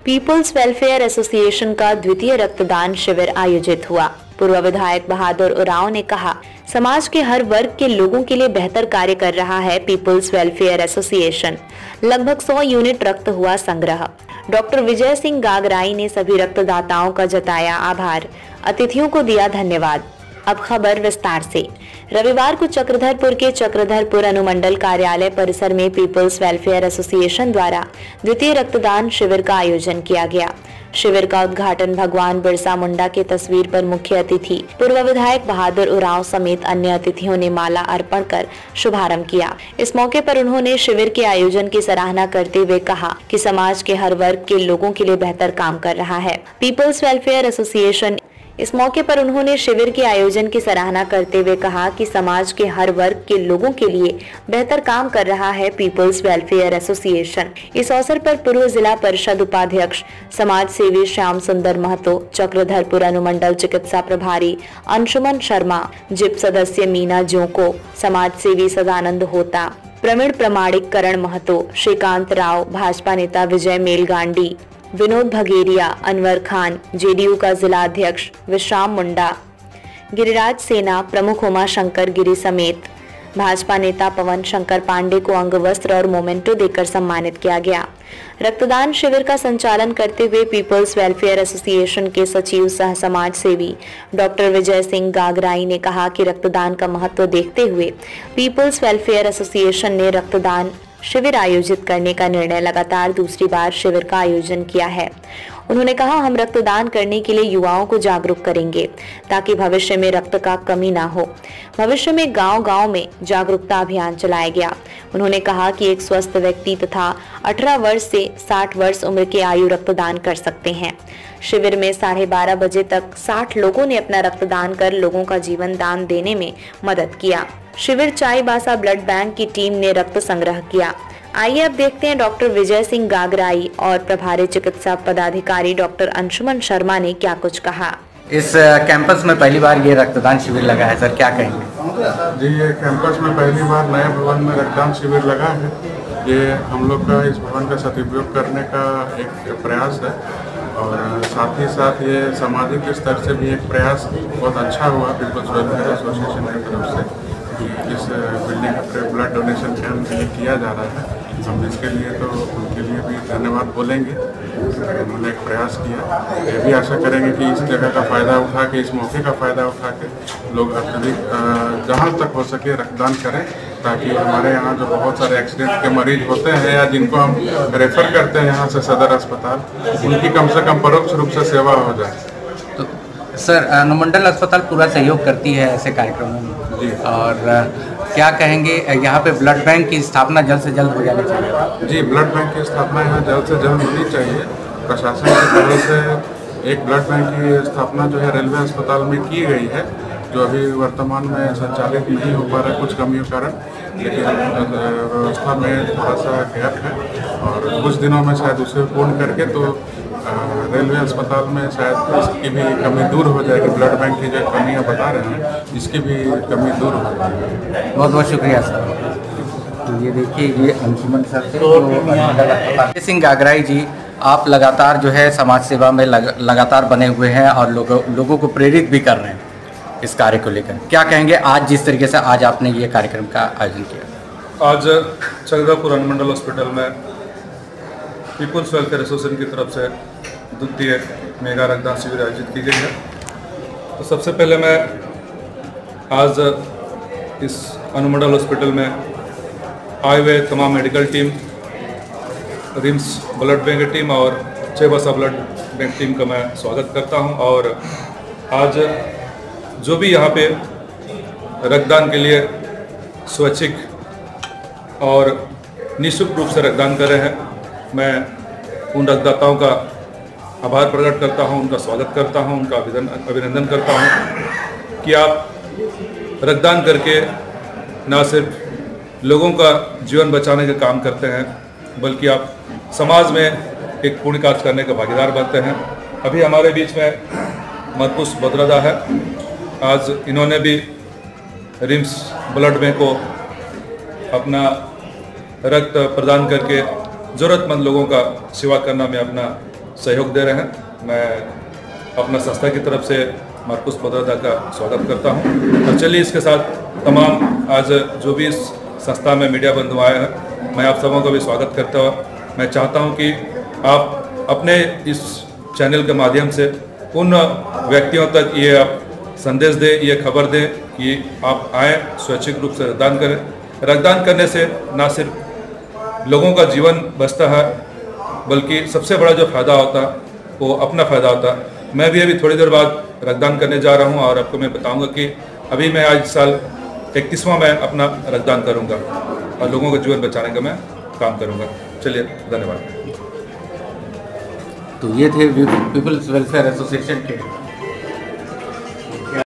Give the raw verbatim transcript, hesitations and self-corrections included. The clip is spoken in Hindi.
पीपल्स वेलफेयर एसोसिएशन का द्वितीय रक्तदान शिविर आयोजित हुआ। पूर्व विधायक बहादुर उरांव ने कहा, समाज के हर वर्ग के लोगों के लिए बेहतर कार्य कर रहा है पीपल्स वेलफेयर एसोसिएशन। लगभग सौ यूनिट रक्त हुआ संग्रह। डॉक्टर विजय सिंह गागराई ने सभी रक्तदाताओं का जताया आभार, अतिथियों को दिया धन्यवाद। अब खबर विस्तार से। रविवार को चक्रधरपुर के चक्रधरपुर अनुमंडल कार्यालय परिसर में पीपल्स वेलफेयर एसोसिएशन द्वारा द्वितीय रक्तदान शिविर का आयोजन किया गया। शिविर का उद्घाटन भगवान बिरसा मुंडा के तस्वीर पर मुख्य अतिथि पूर्व विधायक बहादुर उरांव समेत अन्य अतिथियों ने माला अर्पण कर शुभारंभ किया। इस मौके पर उन्होंने शिविर के आयोजन की सराहना करते हुए कहा कि समाज के हर वर्ग के लोगों के लिए बेहतर काम कर रहा है पीपल्स वेलफेयर एसोसिएशन। इस मौके पर उन्होंने शिविर के आयोजन की सराहना करते हुए कहा कि समाज के हर वर्ग के लोगों के लिए बेहतर काम कर रहा है पीपल्स वेलफेयर एसोसिएशन। इस अवसर पर पूर्व जिला परिषद उपाध्यक्ष समाज सेवी श्याम सुंदर महतो, चक्रधरपुर अनुमंडल चिकित्सा प्रभारी अंशुमन शर्मा, जिप सदस्य मीना जोको, समाज सेवी सदानंद होता, प्रवीण प्रमाणिककरण महतो, श्रीकांत राव, भाजपा नेता विजय मेलगांडी, विनोद भगेरिया, अनवर खान, जेडीयू का जिला अध्यक्ष विश्राम मुंडा, गिरिराज सेना प्रमुख उमा शंकर गिरी समेत भाजपा नेता पवन शंकर पांडे को अंग वस्त्र और मोमेंटो देकर सम्मानित किया गया। रक्तदान शिविर का संचालन करते हुए पीपल्स वेलफेयर एसोसिएशन के सचिव सह समाज सेवी डॉक्टर विजय सिंह गागराई ने कहा कि रक्तदान का महत्व देखते हुए पीपल्स वेलफेयर एसोसिएशन ने रक्तदान शिविर आयोजित करने का निर्णय लगातार दूसरी बार शिविर का आयोजन किया है। उन्होंने कहा, हम रक्तदान करने के लिए युवाओं को जागरूक करेंगे ताकि भविष्य में रक्त का कमी ना हो। भविष्य में गांव-गांव में जागरूकता अभियान चलाया गया। उन्होंने कहा कि एक स्वस्थ व्यक्ति तथा अठारह वर्ष से साठ वर्ष उम्र के आयु रक्तदान कर सकते हैं। शिविर में साढ़े बारह बजे तक साठ लोगों ने अपना रक्तदान कर लोगों का जीवन दान देने में मदद किया। शिविर चाईबासा ब्लड बैंक की टीम ने रक्त संग्रह किया। आइए अब देखते हैं डॉक्टर विजय सिंह गागराई और प्रभारी चिकित्सा पदाधिकारी डॉक्टर अंशुमन शर्मा ने क्या कुछ कहा। इस कैंपस में पहली बार ये रक्तदान शिविर लगा है, सर क्या कहेंगे? जी, ये कैंपस में पहली बार नए भवन में रक्तदान शिविर लगा है। ये हम लोग का इस भवन का सदुपयोग करने का एक प्रयास है और साथ ही साथ ये सामाजिक स्तर से भी एक प्रयास बहुत अच्छा हुआ पीपल्स वेलफेयर एसोसिएशन की तरफ से। इस बिल्डिंग पे ब्लड डोनेशन कैंप किया जा रहा है। हम इसके लिए तो उनके लिए भी धन्यवाद बोलेंगे, उन्होंने एक प्रयास किया। ये भी आशा करेंगे कि इस जगह का फ़ायदा उठा के, इस मौके का फ़ायदा उठा के लोग अत्यधिक जहाँ तक हो सके रक्तदान करें ताकि हमारे यहाँ जो बहुत सारे एक्सीडेंट के मरीज होते हैं या जिनको हम रेफ़र करते हैं यहाँ से सदर अस्पताल, उनकी कम से कम परोक्ष रूप से सेवा हो जाए। तो सर, अनुमंडल अस्पताल पूरा सहयोग करती है ऐसे कार्यक्रमों में जी, और क्या कहेंगे यहाँ पे ब्लड बैंक की स्थापना जल्द से जल्द हो जानी चाहिए? जी, ब्लड बैंक की स्थापना यहाँ जल्द से जल्द होनी चाहिए। प्रशासन की तरफ से एक ब्लड बैंक की स्थापना जो है रेलवे अस्पताल में की गई है, जो अभी वर्तमान में संचालित नहीं हो पा रहा है कुछ कमियों कारण, लेकिन व्यवस्था में थोड़ा सा गैप है और कुछ दिनों में शायद उसे पूर्ण करके तो रेलवे अस्पताल में शायद इसकी भी कमी दूर हो जाएगी। ब्लड बैंक की जो कमियां बता रहे हैं इसकी भी कमी दूर हो जाएगी। बहुत बहुत शुक्रिया सर। तो ये देखिए, ये अंशुमन सर थे जो विजय सिंह गागराई जी, आप लगातार जो है समाज सेवा में लग, लगातार बने हुए हैं और लोगों लोगों को प्रेरित भी कर रहे हैं इस कार्य को लेकर। क्या कहेंगे आज जिस तरीके से आज आपने ये कार्यक्रम का आयोजन किया? आज चक्रधरपुर अनुमंडल हॉस्पिटल में पीपल्स वेलफेयर एसोसिएशन की तरफ से द्वितीय मेगा रक्तदान शिविर आयोजित की गई है। तो सबसे पहले मैं आज इस अनुमंडल हॉस्पिटल में आए हुए तमाम medical team, RIMS blood bank team और चाईबासा ब्लड बैंक टीम का मैं स्वागत करता हूं। और आज जो भी यहाँ पे रक्तदान के लिए स्वैच्छिक और निःशुल्क रूप से रक्तदान कर रहे हैं, मैं उन रक्तदाताओं का आभार प्रकट करता हूं, उनका स्वागत करता हूं, उनका अभिनंदन करता हूं कि आप रक्तदान करके न सिर्फ लोगों का जीवन बचाने का काम करते हैं बल्कि आप समाज में एक पुण्य कार्य करने का भागीदार बनते हैं। अभी हमारे बीच में मधुपुष्प बोधरादा है, आज इन्होंने भी रिम्स ब्लड बैंक को अपना रक्त प्रदान करके ज़रूरतमंद लोगों का सेवा करना में अपना सहयोग दे रहे हैं। मैं अपना संस्था की तरफ से मार्कुस पोद्रादा का स्वागत करता हूं। और चलिए इसके साथ तमाम आज जो भी इस संस्था में मीडिया बंधु आए हैं, मैं आप सबों का भी स्वागत करता हुआ मैं चाहता हूं कि आप अपने इस चैनल के माध्यम से उन व्यक्तियों तक ये आप संदेश दें, ये खबर दें कि आप आएँ, स्वैच्छिक रूप से रक्तदान करें। रक्तदान करने से ना सिर्फ लोगों का जीवन बचता है, बल्कि सबसे बड़ा जो फ़ायदा होता है वो अपना फ़ायदा होता है। मैं भी अभी थोड़ी देर बाद रक्तदान करने जा रहा हूं और आपको मैं बताऊंगा कि अभी मैं आज साल इकतीसवां में अपना रक्तदान करूंगा और लोगों का जीवन बचाने का मैं काम करूंगा। चलिए, धन्यवाद। तो ये थे पीपल्स वेलफेयर एसोसिएशन के